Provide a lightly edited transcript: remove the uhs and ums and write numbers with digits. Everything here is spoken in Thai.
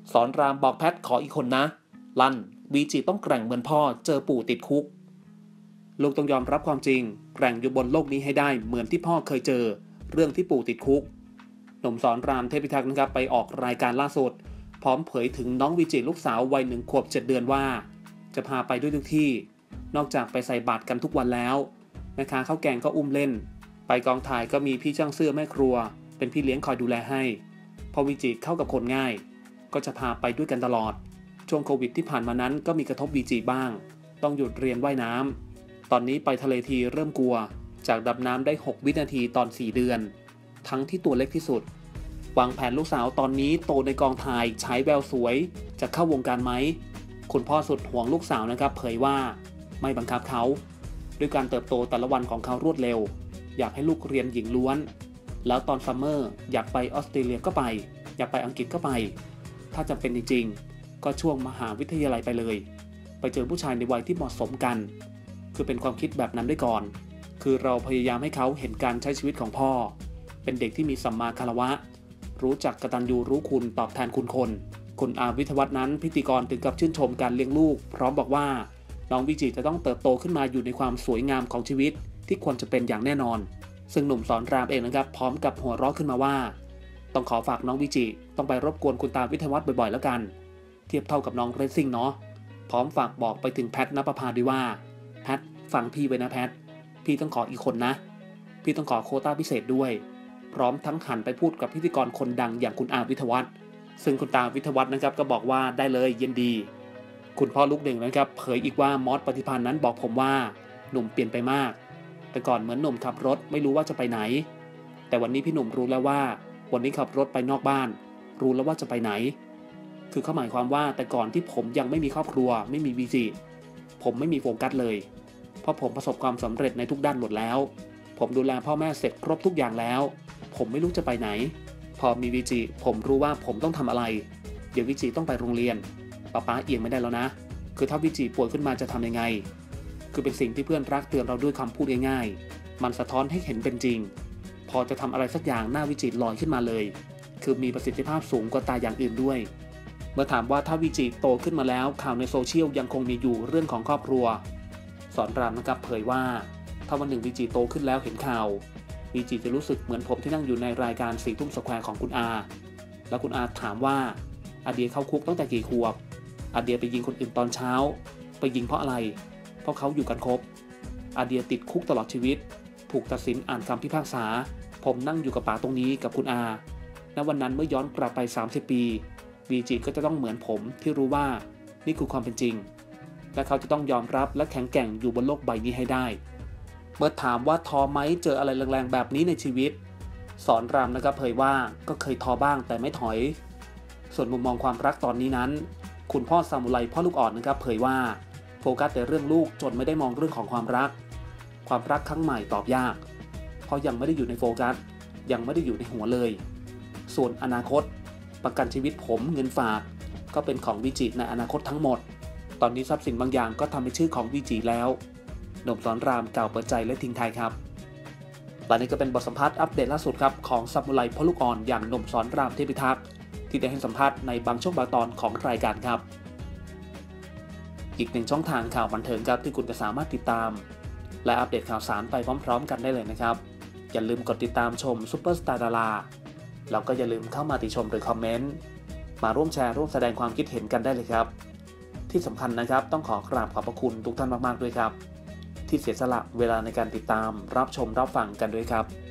สอนรามบอกแพทขออีกคนนะลั่นวีจิต้องแกร่งเหมือนพ่อเจอปู่ติดคุกลูกต้องยอมรับความจริงแกร่งอยู่บนโลกนี้ให้ได้เหมือนที่พ่อเคยเจอเรื่องที่ปู่ติดคุกหนุ่มสอนรามเทพิทักษ์นะครับไปออกรายการล่าสุดพร้อมเผยถึงน้องวีจิลูกสาววัย1 ขวบ 7 เดือนว่าจะพาไปด้วยทุกที่นอกจากไปใส่บาตรกันทุกวันแล้วแม่ค้าข้าวแกงก็อุ้มเล่นไปกองถ่ายก็มีพี่ช่างเสื้อแม่ครัวเป็นพี่เลี้ยงคอยดูแลให้พอวีจิเข้ากับคนง่ายก็จะพาไปด้วยกันตลอดช่วงโควิดที่ผ่านมานั้นก็มีกระทบวีจิบ้างต้องหยุดเรียนว่ายน้ำตอนนี้ไปทะเลทีเริ่มกลัวจากดำน้ำได้6 วินาทีตอน4 เดือนทั้งที่ตัวเล็กที่สุดวางแผนลูกสาวตอนนี้โตในกองถ่ายใช้แววสวยจะเข้าวงการไหมคุณพ่อสุดห่วงลูกสาวนะครับเผยว่าไม่บังคับเขาด้วยการเติบโตแต่ละวันของเขารวดเร็วอยากให้ลูกเรียนหญิงล้วนแล้วตอนซัมเมอร์อยากไปออสเตรเลียก็ไปอยากไปอังกฤษก็ไปถ้าจำเป็นจริงๆก็ช่วงมหาวิทยาลัยไปเลยไปเจอผู้ชายในวัยที่เหมาะสมกันคือเป็นความคิดแบบนั้นได้ก่อนคือเราพยายามให้เขาเห็นการใช้ชีวิตของพ่อเป็นเด็กที่มีสัมมาคารวะรู้จักกตัญญูรู้คุณตอบแทนคุณคนคุณอาวิทยวัฒน์นั้นพิธีกรถึงกับชื่นชมการเลี้ยงลูกพร้อมบอกว่าน้องวิจิจะต้องเติบโตขึ้นมาอยู่ในความสวยงามของชีวิตที่ควรจะเป็นอย่างแน่นอนซึ่งหนุ่มสอนรามเองนะครับพร้อมกับหัวเราะขึ้นมาว่าต้องขอฝากน้องวิจิต้องไปรบกวนคุณตาวิทยวัฒน์บ่อยๆแล้วกันเทียบเท่ากับน้องเรซซิ่งเนาะพร้อมฝากบอกไปถึงแพทณปภาด้วยว่าแพทฟังพี่ไว้นะแพทพี่ต้องขออีกคนนะพี่ต้องขอโควต้าพิเศษด้วยพร้อมทั้งหันไปพูดกับพิธีกรคนดังอย่างคุณอาวิทยวัฒน์ซึ่งคุณตาวิทยวัฒน์นะครับก็บอกว่าได้เลยยินดีคุณพ่อลูกหนึ่งนะครับเผยอีกว่ามอสปฏิภาณนั้นบอกผมว่าหนุ่มเปลี่ยนไปมากแต่ก่อนเหมือนหนุ่มขับรถไม่รู้ว่าจะไปไหนแต่วันนี้พี่หนุ่มรู้แล้วว่าวันนี้ขับรถไปนอกบ้านรู้แล้วว่าจะไปไหนคือเขาหมายความว่าแต่ก่อนที่ผมยังไม่มีครอบครัวไม่มีวีจิผมไม่มีโฟกัสเลยเพราะผมประสบความสำเร็จในทุกด้านหมดแล้วผมดูแลพ่อแม่เสร็จครบทุกอย่างแล้วผมไม่รู้จะไปไหนพอมีวีจิผมรู้ว่าผมต้องทำอะไรเดี๋ยววีจิต้องไปโรงเรียนป๊าเอียงไม่ได้แล้วนะคือถ้าวีจิป่วยขึ้นมาจะทำยังไงคือเป็นสิ่งที่เพื่อนรักเตือนเราด้วยคำพูดง่ายๆมันสะท้อนให้เห็นเป็นจริงพอจะทำอะไรสักอย่างหน้าวีจิลอยขึ้นมาเลยคือมีประสิทธิภาพสูงกว่าตาอย่างอื่นด้วยเมื่อถามว่าถ้าวีจิโตขึ้นมาแล้วข่าวในโซเชียลยังคงมีอยู่เรื่องของครอบครัวสอนรามนะครับเผยว่าถ้าวันหนึ่งวีจิโตขึ้นแล้วเห็นข่าววีจิจะรู้สึกเหมือนผมที่นั่งอยู่ในรายการ4 ทุ่มสแควร์ของคุณอาแล้วคุณอาถามว่าอาเดียเข้าคุกตั้งแต่กี่ขวบอาเดียไปยิงคนอื่นตอนเช้าไปยิงเพราะอะไรเพราะเขาอยู่กันครบอาเดียติดคุกตลอดชีวิตถูกตัดสินอ่านคำพิพากษาผมนั่งอยู่กับป๋าตรงนี้กับคุณอาณวันนั้นเมื่อย้อนกลับไป30 ปีวีจิก็จะต้องเหมือนผมที่รู้ว่านี่คือความเป็นจริงและเขาจะต้องยอมรับและแข็งแกร่งอยู่บนโลกใบนี้ให้ได้เมื่อถามว่าท้อไหมเจออะไรแรงๆแบบนี้ในชีวิตสอนรามนะครับเผยว่าก็เคยท้อบ้างแต่ไม่ถอยส่วนมุมมองความรักตอนนี้นั้นคุณพ่อซามูไรพ่อลูกอ่อนนะครับเผยว่าโฟกัสแต่เรื่องลูกจนไม่ได้มองเรื่องของความรักครั้งใหม่ตอบยากเพราะยังไม่ได้อยู่ในโฟกัสยังไม่ได้อยู่ในหัวเลยส่วนอนาคตประกันชีวิตผมเงินฝากก็เป็นของวิจิในอนาคตทั้งหมดตอนนี้ทรัพย์สินบางอย่างก็ทำเป็นชื่อของวิจิแล้วหนุ่มสอนรามกล่าวเปิดใจและทิ้งท้ายครับและนี่ก็เป็นบทสัมภาษณ์อัปเดตล่าสุดครับของซามูไรพ่อลูกอ่อนอย่างหนุ่มสอนรามเทพิทักษ์ที่ได้ให้สัมภาษณ์ในบางช่วงบางตอนของรายการครับอีกหนึ่งช่องทางข่าวบันเทิงครับที่คุณจะสามารถติดตามและอัปเดตข่าวสารไปพร้อมๆกันได้เลยนะครับอย่าลืมกดติดตามชมซุปเปอร์สตาร์ดาราแล้วก็อย่าลืมเข้ามาติชมหรือคอมเมนต์มาร่วมแชร์ร่วมแสดงความคิดเห็นกันได้เลยครับที่สำคัญนะครับต้องขอกราบขอบพระคุณทุกท่านมากๆด้วยครับที่เสียสละเวลาในการติดตามรับชมรับฟังกันด้วยครับ